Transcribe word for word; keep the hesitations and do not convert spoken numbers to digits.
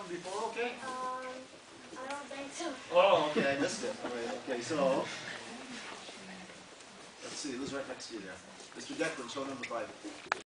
before, okay? Um, I don't think so. Oh, okay, I missed it. All right, okay, so, let's see, who's right next to you there? Mister Declan, show number five.